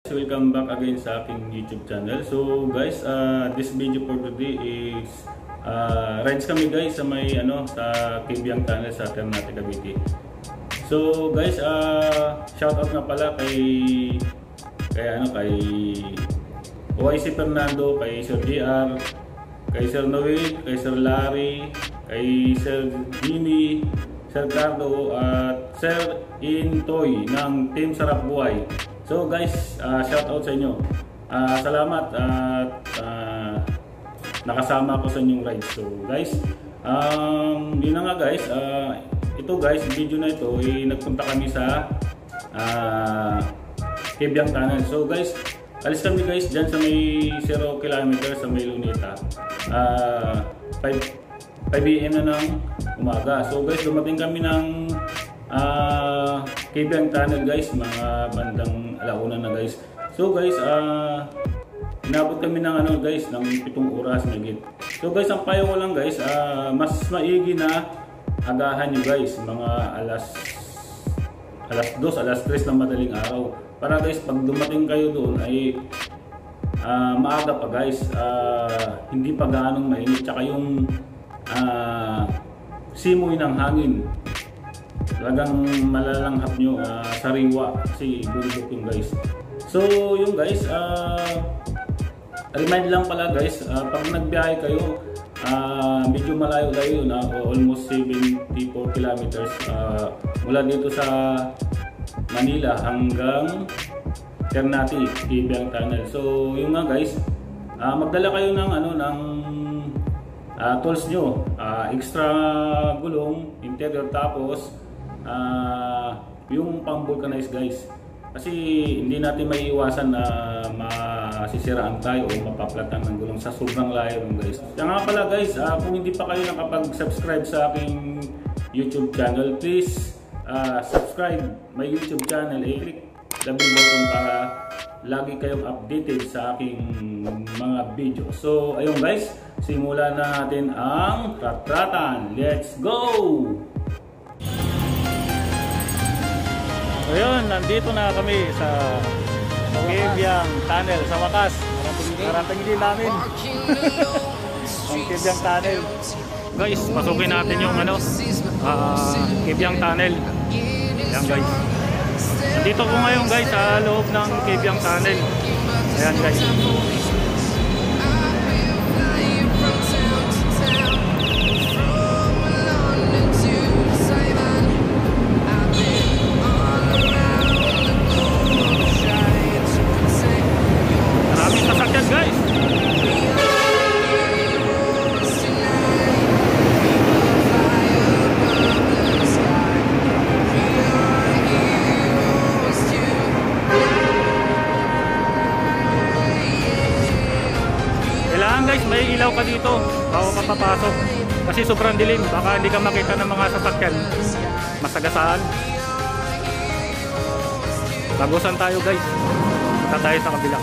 Welcome back again sa aking YouTube channel. So guys, this video for today is rides kami guys sa may sa Kibyang Tunnel sa Ternate, Cavite. So guys, shout out nga pala kay OIC Fernando, kay Sir JR, kay Sir Noel, kay Sir Larry, kay Sir Jimmy, Sir Cardo at Sir Intoy ng Team Sarap Buhay. So guys, shout out sa inyo. Salamat at nakasama ko sa inyong ride. So guys, yun na nga guys. Ito guys, video na ito, nagpunta kami sa Kibyang Tunnel. So guys, alis kami guys dyan sa may 0 km sa may Luneta. 5 AM na ng umaga. So guys, dumating kami ng Kibyang Tunnel guys, mga bandang alauna na guys. So guys, inabot kami ng guys, ng 7 oras na git. So guys, ang payo ko lang guys, mas maigi na agahan nyo guys, mga alas 2, alas 3 ng madaling araw. Para guys, pag dumating kayo doon ay maaga pa guys, hindi pa gaanong mainit, tsaka yung simoy ng hangin talagang malalanghap nyo, sariwa kasi bundok yung guys. So yung guys, remind lang pala guys, pag nagbiyahe kayo, medyo malayo-layo na, almost 74 kilometers mula dito sa Manila hanggang Ternate, Kibyang Tunnel. So yung nga guys, magdala kayo ng tools nyo, extra gulong, interior, tapos yung pang-vulcanize guys, kasi hindi natin maiiwasan na masisiraan tayo o mapaplatan ng gulong sa sobrang layo guys. Kaya nga pala guys, kung hindi pa kayo nakapag-subscribe sa aking YouTube channel, please subscribe my YouTube channel, click the bell button para lagi kayong updated sa aking mga video. So ayun guys, simulan na natin ang ratratan. Let's go! Ayun, nandito na kami sa Kibyang Tunnel. Sa wakas, narating din namin ang Kibyang Tunnel. Guys, pasukin natin yung Kibyang Tunnel. Ayan guys, nandito ko ngayon guys sa loob ng Kibyang Tunnel. Ayan guys, guys, may ilaw ka dito bago ka papasok kasi sobrang dilim, baka hindi ka makita ng mga sasakyan, masagasaan. Bagusan tayo guys, punta tayo sa kabila.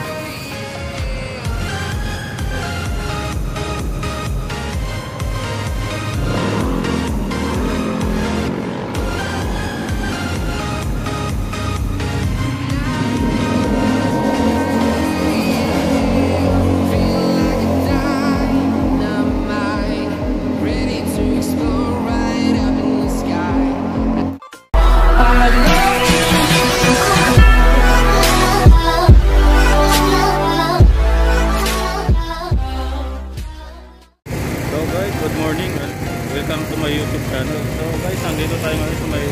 Good morning, welcome to my YouTube channel. So guys, nandito tayo ngayon sa may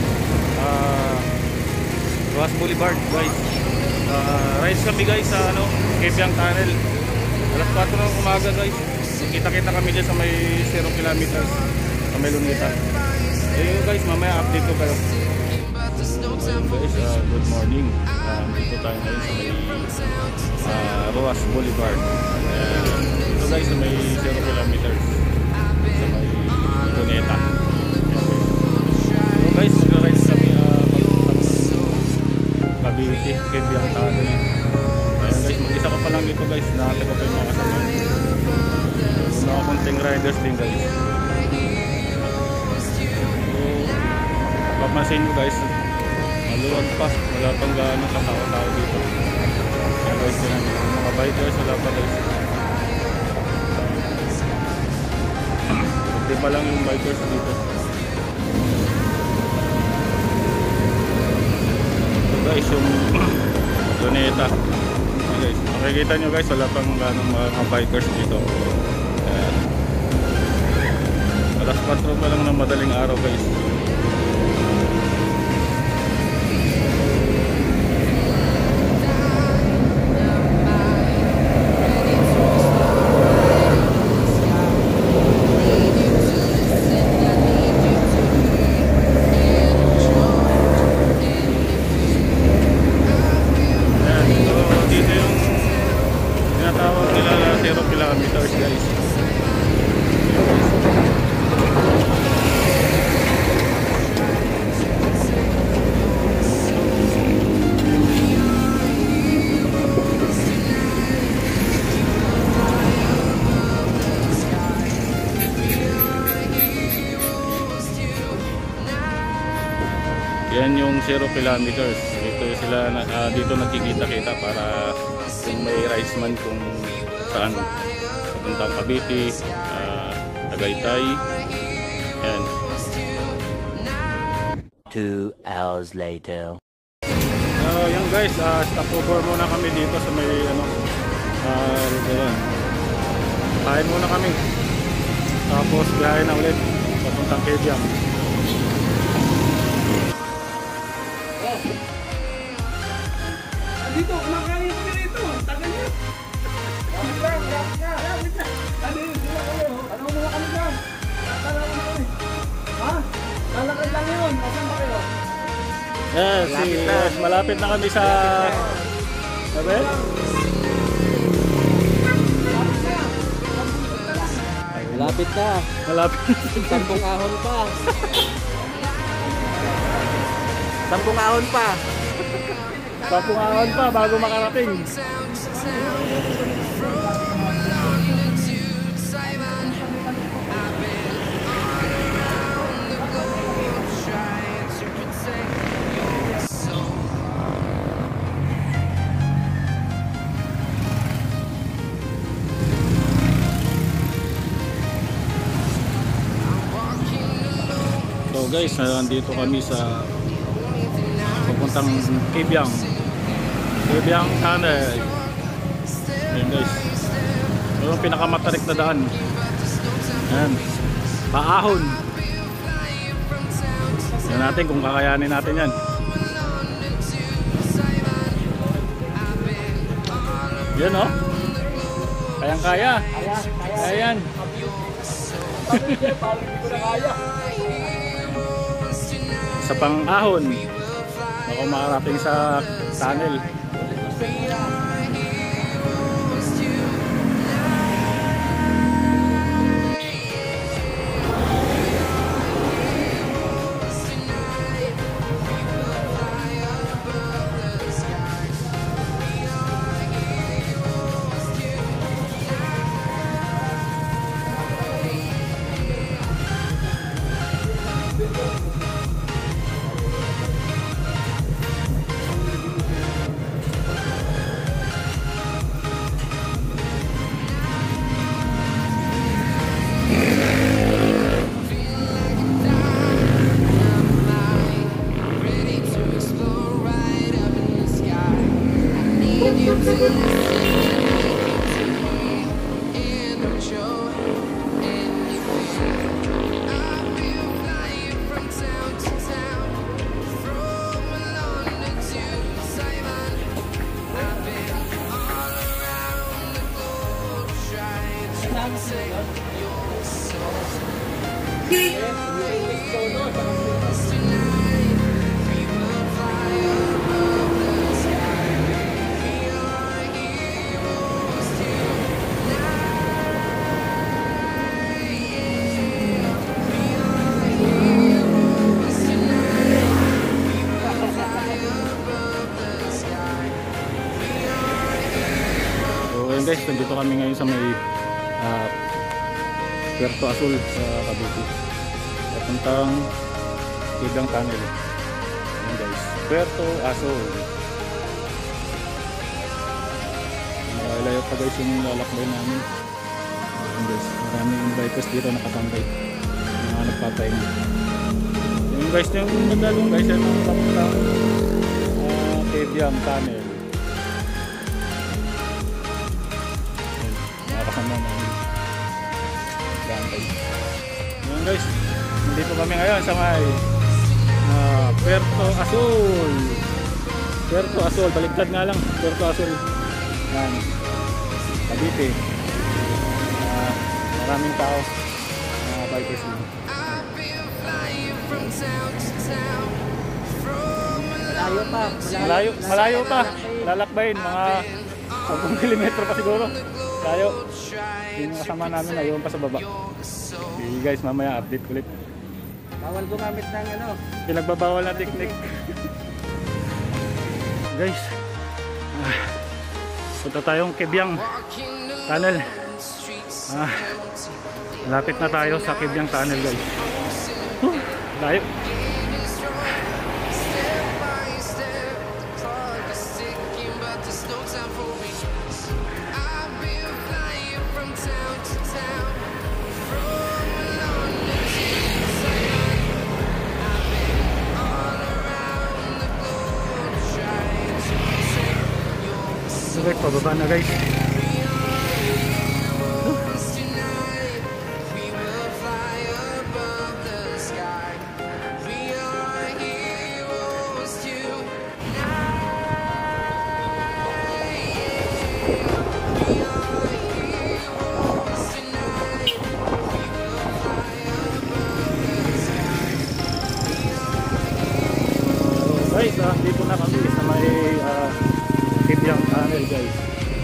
Roas Boulevard guys. Rides kami guys sa Kibyang Tunnel. Alas 4 ng umaga guys. Kita-kita kami dyan sa may 0 kilometers sa may Luneta. So guys, mamaya update ko kayo. Guys, good morning. Dito tayo ngayon sa may Roas Boulevard. So guys, sa may 0 kilometers sa may Luneta. So guys, mag-rides kami Cavite, Kibyang Tunnel. Ayan guys, mag-isa ko pa lang dito guys, nakita ko pa yung mga kasama. Mga konting riders din guys. So papansin nyo guys, maluwag pa, wala pang gaano katao-tao dito. bikers wala pa guys. Hindi pa lang yung bikers dito. So guys, yung Luneta. Guys, makikita nyo guys, wala pang ganong mga bikers dito. Alas 4 pa lang ng madaling araw guys. Yan yung 0 kilometers. Dito sila dito nagkikita-kita para kung may riceman kung saan papuntang Cavite, Tagaytay. Yan. 2 hours later. Yan guys, stopover muna kami dito sa may restaurant. Kain muna kami. Tapos biyahe na ulit papuntang Kedyang. Dito, kumakain kami dito. Tagal niya. Lapit na. Ano yun? Ano muna kami dyan? Tatalaw na kami. Ha? Lalakad lang yun. Asan ba kayo? Yes, malapit na kami sa... Sabi? Malapit na. Malapit. 10 ahon pa. 10 ahon pa. Papungaon pa bago makarating. So guys, nandito kami sa papuntang Kedyang Tunnel. Ayan guys, yung pinakamatarik na daan. Ayan, paahon. Yan natin kung kakayanin natin yan. Yan o, kayang-kaya. Kaya yan. Sa pang-ahon ako makarating sa tunnel. Guys, nandito kami ngayon sa may Puerto Azul sa Cavite. Papuntang Kedyang Tunnel. Ayan guys, Puerto Azul. layo pa guys yung lalakbay namin. Ayan guys, maraming bikers dito nakatambay, mga nagpapahinga. Yung guys, yung maglalong guys, yan ang papuntang Kebyang Tunnel. Ayan, nakakasama namin. Ayan guys, nandito kami ngayon sa may Puerto Azul. Puerto Azul, baligtad nga lang. Puerto Azul. Yan. Cavite. Maraming tao. Mga bikers dito. Malayo pa. Malayo pa. Lalakbayin. Mga 10 kilometro pa siguro. Layo. Yung kasama namin ayun pa sa baba. Okay guys, mamaya update ulit. Bawal gumamit ng ano. Pinagbabawal na technique. Guys, punta tayong Kebyang Tunnel. Malapit na tayo sa Kebyang Tunnel guys. Layo. Okay, pababa na guys. Guys, dito na kami sa may Kebyang Tunnel guys.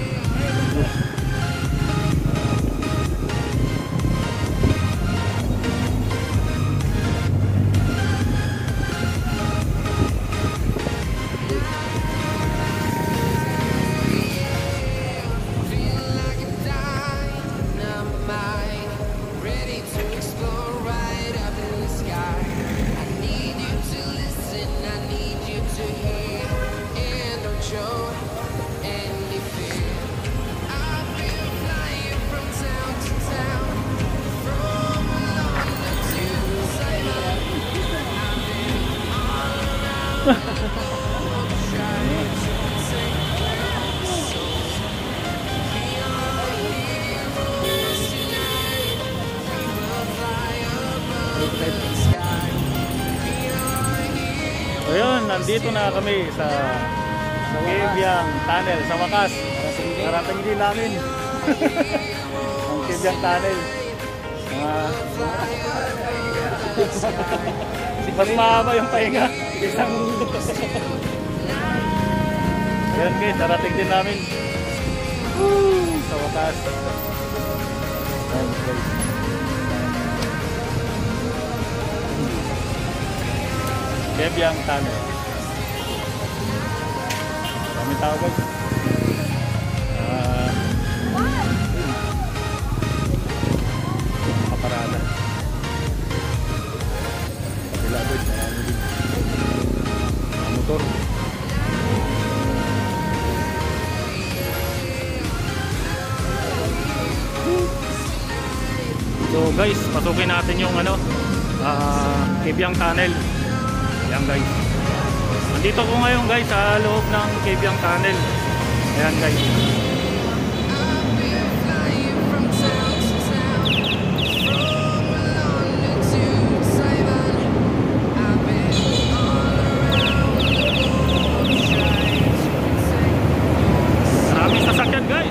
Ayun, nandito na kami sa Kebyang Tunnel. Sa wakas, narating din namin ang Kebyang Tunnel. Mas mahaba yung pahinga. Isang ayun guys, narating din namin sa wakas. Ayun guys. Kebyang Tunnel. Daming tao guys. Kaparada. Kabila guys, marami din. Mga motor. So guys, pasukin natin yung Kebyang Tunnel. Ayan guys. Nandito ko ngayon guys sa loob ng Kebyang Tunnel. Ayan guys. Maraming sasakyan guys.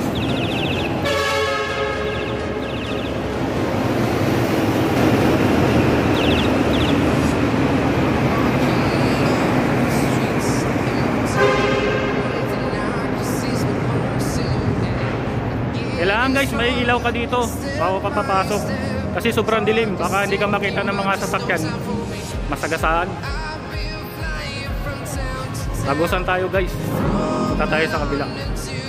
Kailangan guys may ilaw ka dito bago ka papasok kasi sobrang dilim, baka hindi ka makita ng mga sasakyan, masagasaan. Tagusan tayo guys, punta tayo sa kabila.